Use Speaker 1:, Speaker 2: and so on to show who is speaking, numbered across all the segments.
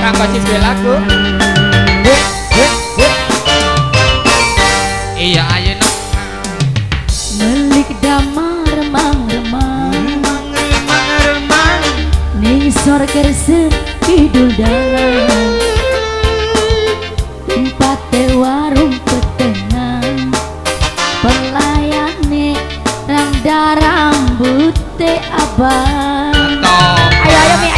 Speaker 1: orang kok sih lagu. Iya ayo no.
Speaker 2: Melik damar remang-remang ning sor kerse kidul dalan tempat warung petenang pelayane rangda rambute abang. Ayo mi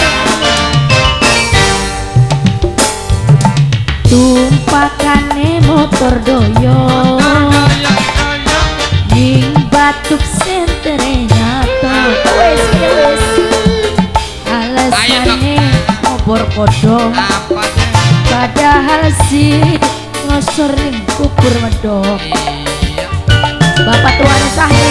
Speaker 2: tumpakane motor doyo ning batuk sentere nyato wis alasane obor kodong padahal si ngosor ning kubur medok. Bapak tuane Fahri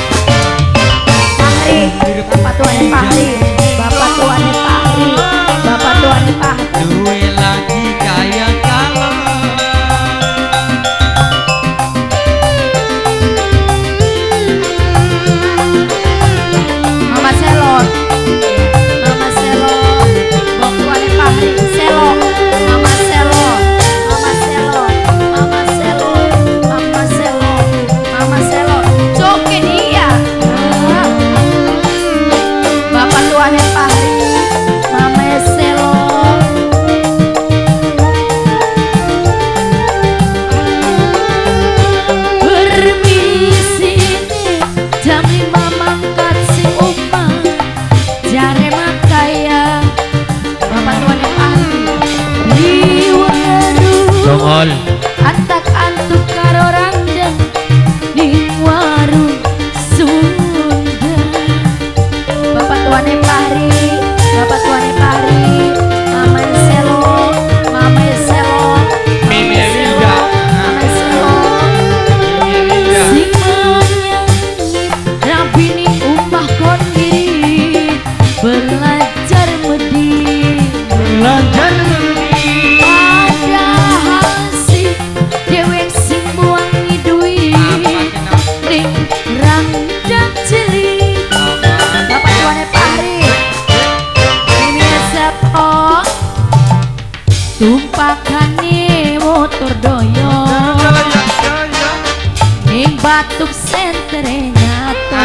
Speaker 2: Bapak tuane Fahri Bapak tuane Fahri Bapak tuane Fahri
Speaker 1: Duwe lagi kayak kalau
Speaker 2: Mama Selon Mama Selon Bapak tuane Fahri Selon Mama Selon Mama Selon Mama Selon Mama Selon Mama Selon jokin iya Bapak tuane Fahri Mama Selon permisi jam 5 mangkat si omah jare makaya Bapak tuane Fahri liwadu
Speaker 1: Dongol
Speaker 2: antak antuk karo ranjang ning warung Sunda. Bapak tuane Fahri Bapak tuane Fahri Mama Selo Mama Selo
Speaker 1: Mimi Wilda
Speaker 2: Mama Selo
Speaker 1: Mimi Wilda
Speaker 2: sing menyanyi rabini umpah kon diri belajar medhi
Speaker 1: belajar
Speaker 2: padahal si dewek sing buangi duit ning rangdang cilik. Bapak tuane Fahri Mimi Sepo tumpakane motor doyo ning batuk sentere nyato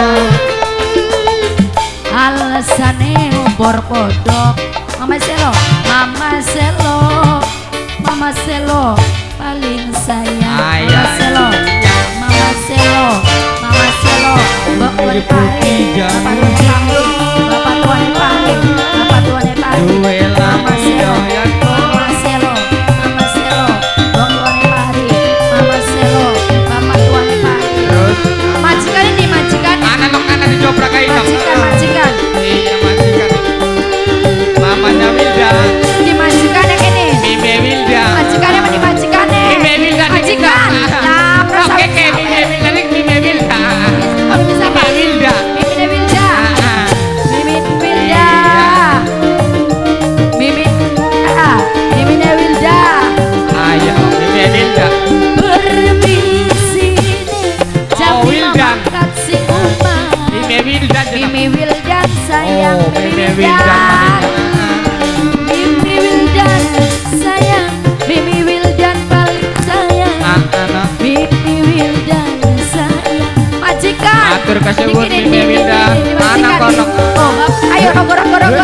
Speaker 2: alasane obor kodok. Mama Selo Mama Selo Mama Selo paling sayang. Mama Selo Mama Selo Mama Selo Bapak tuane Fahri Bapak tuane Fahri Bapak tuane Fahri Bapak tuane Fahri
Speaker 1: Duwe
Speaker 2: Mama
Speaker 1: lagi
Speaker 2: Selo
Speaker 1: kayak
Speaker 2: Mama Selo Mama Selo Bapak tuane Fahri Mama Selo Bapak tuane Fahri
Speaker 1: terus
Speaker 2: majikan ini majikan
Speaker 1: anak dijoprak kayak
Speaker 2: majikan
Speaker 1: iya majikan mamanya Wilda
Speaker 2: di majikan yang ini
Speaker 1: Mimi Wilda
Speaker 2: majikannya mana majikannya
Speaker 1: Mimi Wilda
Speaker 2: majikan nah
Speaker 1: oke Mimi Wilda Mimi Wilda
Speaker 2: Mimi siapa?
Speaker 1: Mimi Wilda
Speaker 2: Mimi Wilda Mimi Wilda Mimi Mimi Wilda
Speaker 1: ayo Mimi Wilda
Speaker 2: permisi jam
Speaker 1: Oh,
Speaker 2: 5
Speaker 1: Wilda.
Speaker 2: mangkat si Umar
Speaker 1: Mimi Wilda
Speaker 2: Mimi Wildan sayang
Speaker 1: oh Mimi Wilda
Speaker 2: Mimi Wildan sayang Mimi Wildan paling sayang Mimi Wildan sayang majikan
Speaker 1: Matur kasuwun
Speaker 2: Ini,
Speaker 1: Mimi
Speaker 2: ini,
Speaker 1: Wilda
Speaker 2: ini, majikan.
Speaker 1: anak konok
Speaker 2: Oh, ayo rogor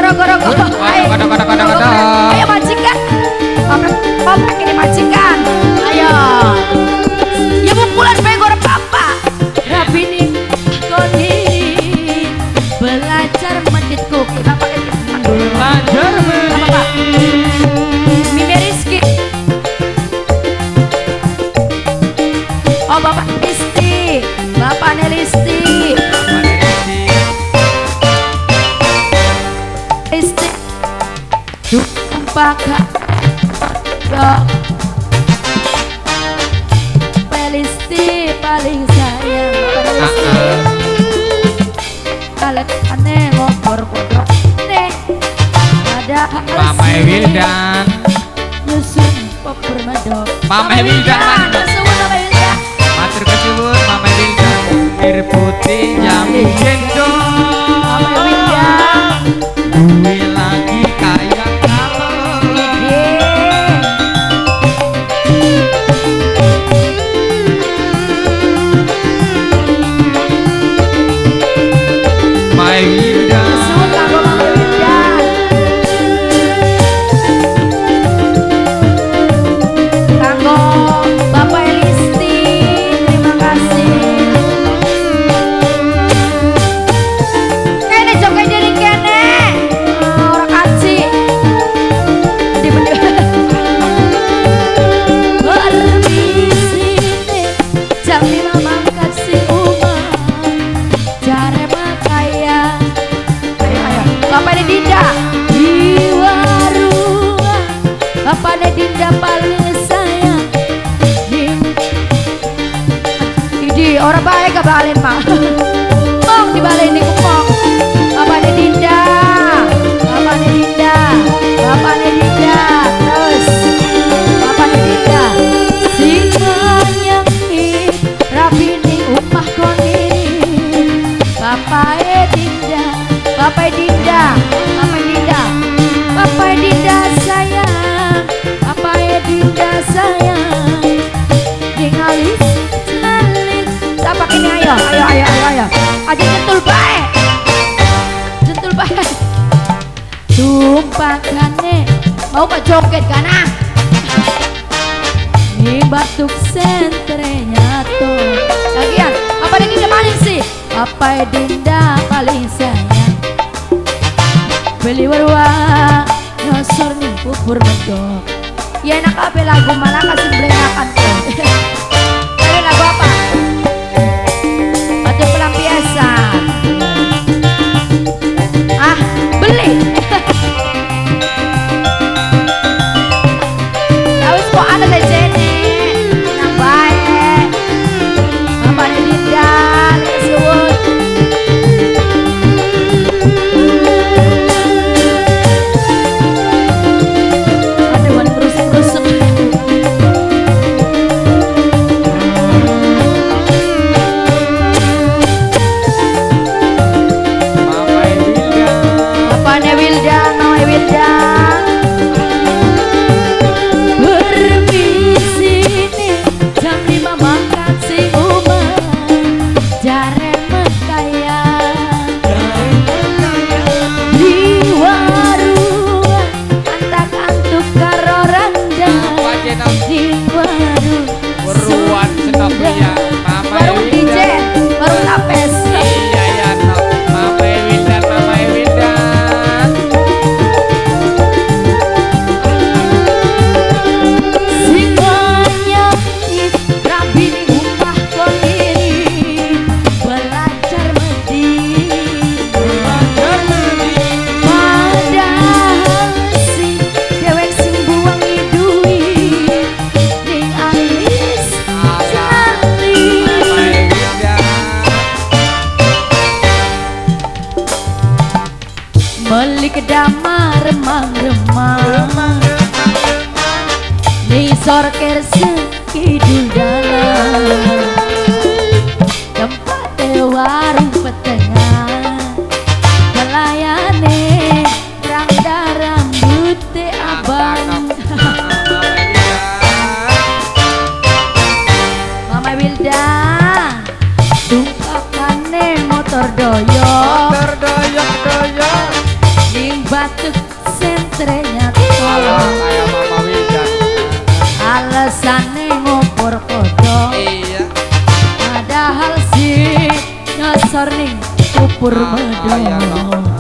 Speaker 2: ayo majikan kompak ini majikan ayo ya pukulan begor papa rabini koni belajar meditku bapak ini
Speaker 1: belajar
Speaker 2: apa pak Mimi Rizky oh bapak Listi bapaknya Listi Listi sumpah kak Listi paling sayang Alek aneh ngobor kodok nih ada
Speaker 1: Mama Wildan
Speaker 2: nyusun popur medok
Speaker 1: Mama Wildan
Speaker 2: nyusun Mama Wildan
Speaker 1: matur kasuwun Mama Wildan bir putih jamu gendong
Speaker 2: Mama Wildan
Speaker 1: duwe lagi kayak kalau
Speaker 2: Bapaknya Dinda di warung, bapaknya Dinda paling sayang. Di orang baik gak balen mah. Mong dibalen nih kumong. Bapaknya Dinda, bapaknya Dinda, bapaknya Dinda, terus bapaknya Dinda. Semuanya rapi nih umah koni. Bapaknya Dinda, bapaknya Dinda, bapaknya Dinda, bapaknya Dinda sayang, bapaknya Dinda sayang. Dingalis, alis, tapak ini ayo, ayo, ayo, ayo, ayo. Aja jentul baik, jentul baik. Tumpakannya mau ke joget kana? Ini batuk sentrenya tuh. Lagian, apa yang Dinda paling sih? Apa yang Dinda paling sayang? Beli warwa, nyosor nih bubur medok. Ya enak apa lagu malah kasih belengakan tuh. Tapi lagu apa? Batu pelampiasan. Ah, beli. Tahu kok ada lejene, yang baik. Bapaknya Dinda, suwun. Ada wan terus-terus. Bapaknya Wildan, Mama Wildan. Permisi nih, jam 5 makan si Uma. Jare mekaya di warung, antak-antuk karo randa. Di warung
Speaker 1: Beruan senopnya Mama
Speaker 2: warung DJ, warung lapes.
Speaker 1: Iya ya no. Mama Wildan, Mama Wildan.
Speaker 2: Semuanya rabi di rumah kondiri, belajar medi. Padahal si dewek sing buang duit ning alis sekali.
Speaker 1: Mama Wildan.
Speaker 2: Beli kedama remang-remang, nisor kerse kidul dalam. Tempat warung petengah, melayane rangda rambut abang. Mama Wildan, tumpakane motor doyok.
Speaker 1: Terdoyok-doyok.
Speaker 2: Ning batuk sentrenya
Speaker 1: Ayo,
Speaker 2: tolong.
Speaker 1: ayo Mama Wildan.
Speaker 2: Alasannya ngopor kodok,
Speaker 1: Iya.
Speaker 2: padahal si nyosor ning kupur
Speaker 1: Ayo
Speaker 2: medok.
Speaker 1: no.